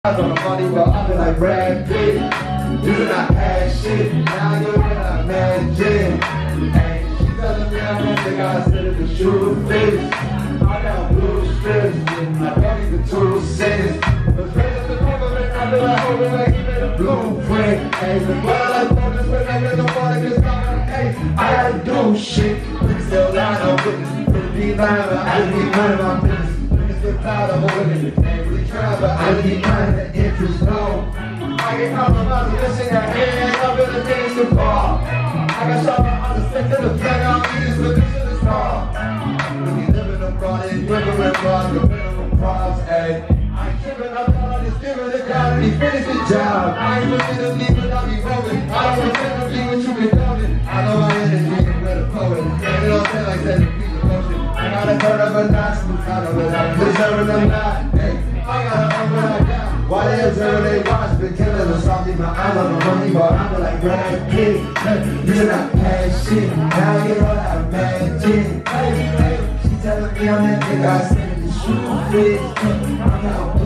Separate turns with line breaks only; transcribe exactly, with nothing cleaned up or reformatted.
I'm on the money, but I've been like Brad Pitt. You do not have shit, now you're in a magic. Hey, she telling me I'm gonna think I said it the true face. I got blue strips, I don't even two cents. But straight up the government, I feel like holding like he made a blueprint. Hey, the blood like focus when I get the water, cause I'm hey, I gotta do shit. Niggas still line on witness, but be lying, but I just be minding my business. Niggas still proud of holding it, can't really try, but I just be minding the interest, no. I get compromised, listen to hands, I'm in the things to bar. I got shot on the stick to the plan, I'm eating with this in the star. We be living abroad, and living abroad, the minimum prize, ayy. I ain't tripping, I'm not just giving it down, and he finished the job. I ain't looking to leave, but I'll be rolling. I don't pretend to be what you been doing. I know my energy is where the poet. And it don't feel like that to be the motion. I gotta turn up a notch, I know that I'm deserving a lot, ayy. I gotta own what I got. Why they observe they watch, been killing us off in my eyes on the money, but I'm like Brad Pitt. You do not pass shit, now you're all out magic. Hey, hey, she telling me I'm that nigga, I said the shoe fit. I'm out